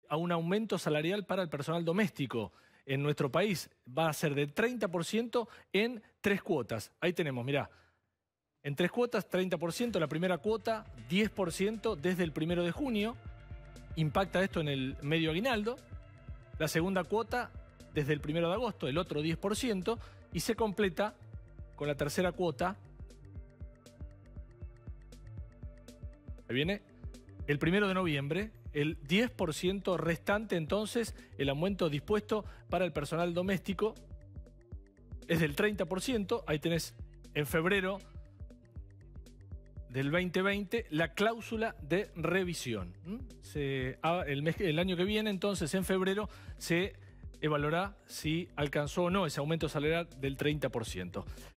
a un aumento salarial para el personal doméstico en nuestro país. Va a ser del 30% en 3 cuotas. Ahí tenemos, mirá. En 3 cuotas, 30%. La primera cuota, 10% desde el 1 de junio. Impacta esto en el medio aguinaldo. La segunda cuota, desde el 1 de agosto, el otro 10%. Y se completa con la tercera cuota. Ahí viene el 1 de noviembre, el 10% restante. Entonces, el aumento dispuesto para el personal doméstico es del 30%. Ahí tenés en febrero del 2020 la cláusula de revisión. El año que viene, entonces, en febrero, se evaluará si alcanzó o no ese aumento salarial del 30%.